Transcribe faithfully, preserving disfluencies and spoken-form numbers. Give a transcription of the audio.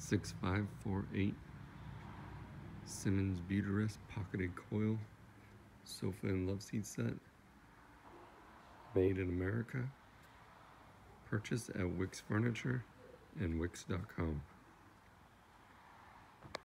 six five four eight. Simmons Beautyrest pocketed coil sofa and love seat set. Made in America. Purchased at Wix Furniture and Wix dot com.